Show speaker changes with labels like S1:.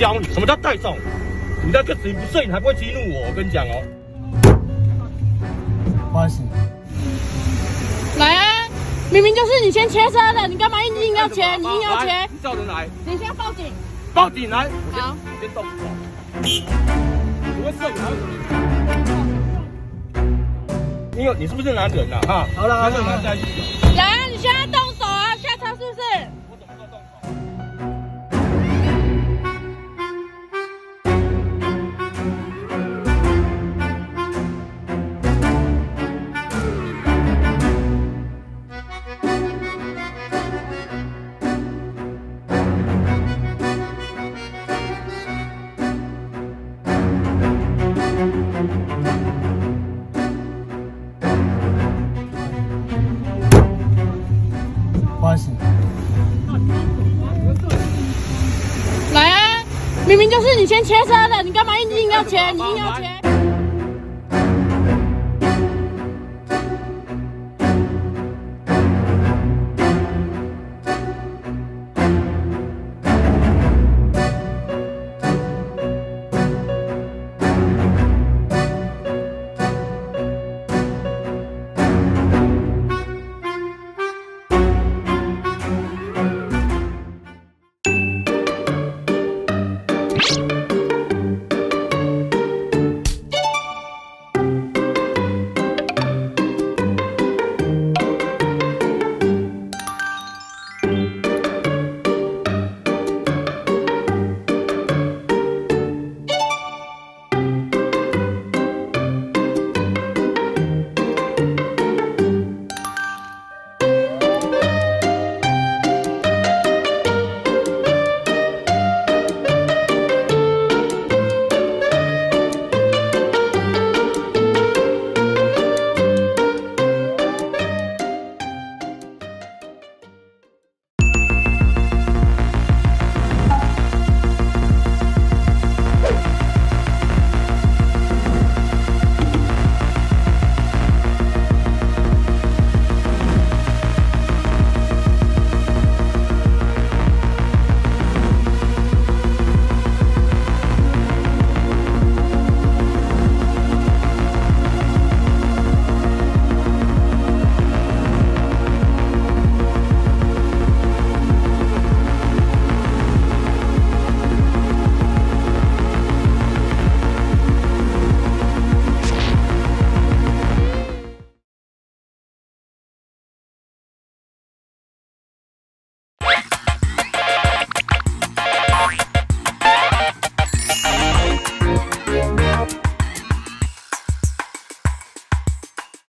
S1: 教你什么叫带重。你在这你不睡，你还不会激怒我。我跟你讲哦。
S2: 不好意思。
S3: 来啊！明明就是你先切车的，你干嘛硬要切？你硬要切？
S1: 你叫人来。
S3: 等一下报警。
S1: 报警来！
S3: 好，
S1: 我先动手。我会射你，还有什么？你是不是男人啊？哈，
S2: 好了，
S1: 跟这个男在一起。
S3: 来啊！你现在动手啊！下车是不是？
S1: 我怎么说动手？
S2: 不好意思。
S3: 来啊！明明就是你先切车的，你干嘛硬要切？你硬要切？